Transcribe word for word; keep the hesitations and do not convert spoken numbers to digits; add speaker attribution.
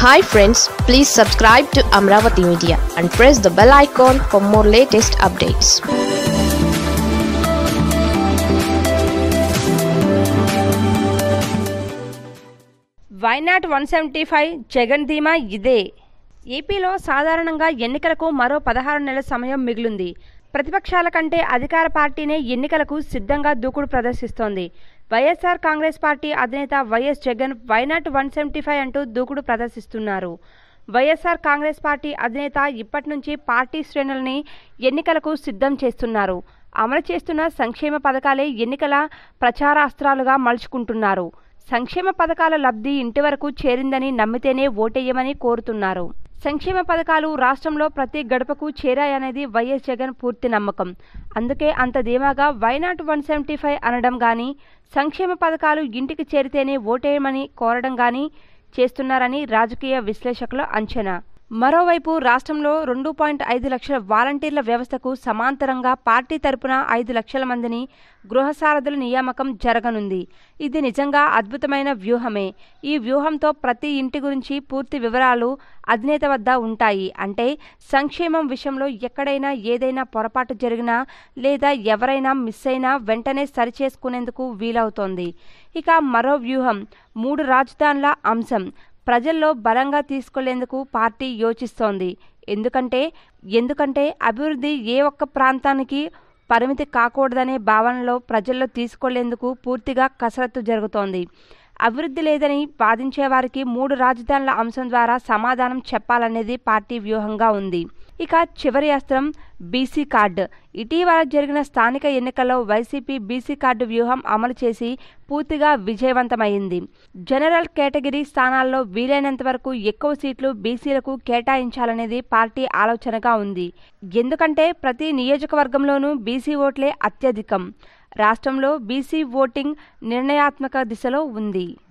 Speaker 1: Hi friends, please subscribe to Amaravathi Media and press the bell icon for more latest updates.
Speaker 2: Why not one seventy-five Jagan ధీమా ఇదే. ఏపీలో సాధారణంగా ఎన్నికలకు మరో పదహారు నెలల సమయం మిగిలింది. ప్రతిపక్షాల కంటే అధికార పార్టీనే ఎన్నికలకు సిద్ధంగా దూకుడు ప్రదర్శిస్తోంది. వైఎస్ఆర్ కాంగ్రెస్ పార్టీ అధినేత YS Jagan why not one seventy five అంటూ దూకుడు ప్రదర్శిస్తున్నారు. వైఎస్ఆర్ కాంగ్రెస్ పార్టీ అధినేత ఇప్పటి నుంచి పార్టీ శ్రేణులని ఎన్నికలకు సిద్ధం చేస్తున్నారు. అమలు చేస్తున్న సంక్షేమ పథకాలే ఎన్నికల ప్రచారాస్త్రాలుగా మలుచుకుంటున్నారు. సంక్షేమ పథకాల లబ్ధి ఇంటి వరకు చేరిందని నమ్మితేనే ఓటేయమని కోరుతున్నారు. సంక్షేమ పథకాలు రాష్ట్రంలో ప్రతి గడపకు చేరాయనేది వైఎస్ జగన్ పూర్తి నమ్మకం. అందుకే అంత ధీమాగా why not one seventy five అనడం గానీ, సంక్షేమ పథకాలు ఇంటికి చేరితేనే ఓటేయమని కోరడం గానీ చేస్తున్నారని రాజకీయ విశ్లేషకుల అంచనా. మరోవైపు రాష్ట్రంలో రెండు పాయింట్ ఐదు లక్షల వాలంటీర్ల వ్యవస్థకు సమాంతరంగా పార్టీ తరపున ఐదు లక్షల మందిని గృహసారథుల నియామకం జరగనుంది. ఇది నిజంగా అద్భుతమైన వ్యూహమే. ఈ వ్యూహంతో ప్రతి ఇంటి గురించి పూర్తి వివరాలు అధినేత వద్ద ఉంటాయి. అంటే సంక్షేమం విషయంలో ఎక్కడైనా ఏదైనా పొరపాటు జరిగినా లేదా ఎవరైనా మిస్ అయినా వెంటనే సరిచేసుకునేందుకు వీలవుతోంది. ఇక మరో వ్యూహం మూడు రాజధానుల అంశం ప్రజల్లో బలంగా తీసుకెళ్లేందుకు పార్టీ యోచిస్తోంది. ఎందుకంటే ఎందుకంటే అభివృద్ధి ఏ ఒక్క ప్రాంతానికి పరిమితి కాకూడదనే భావనలో ప్రజల్లో తీసుకెళ్లేందుకు పూర్తిగా కసరత్తు జరుగుతోంది. అభివృద్ధి లేదని వాదించే వారికి మూడు రాజధానుల అంశం ద్వారా సమాధానం చెప్పాలనేది పార్టీ వ్యూహంగా ఉంది. ఇక చివరి అస్త్రం బీసీ కార్డు. ఇటీవల జరిగిన స్థానిక ఎన్నికల్లో వైసీపీ బీసీ కార్డు వ్యూహం అమలు చేసి పూర్తిగా విజయవంతమైంది. జనరల్ కేటగిరీ స్థానాల్లో వీలైనంత వరకు ఎక్కువ సీట్లు బీసీలకు కేటాయించాలనేది పార్టీ ఆలోచనగా ఉంది. ఎందుకంటే ప్రతి నియోజకవర్గంలోనూ బీసీ ఓట్లే అత్యధికం. రాష్ట్రంలో బీసీ ఓటింగ్ నిర్ణయాత్మక దిశలో ఉంది.